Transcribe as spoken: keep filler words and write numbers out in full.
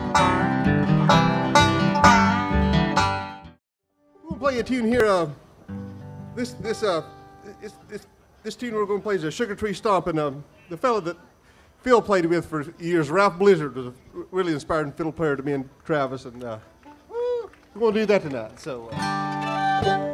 We'll play a tune here. Uh, this this uh this, this this tune we're going to play is a Sugar Tree Stomp, and uh, the fellow that Phil played with for years, Ralph Blizzard, was a really inspiring fiddle player to me and Travis, and uh, we're going to do that tonight. So. Uh,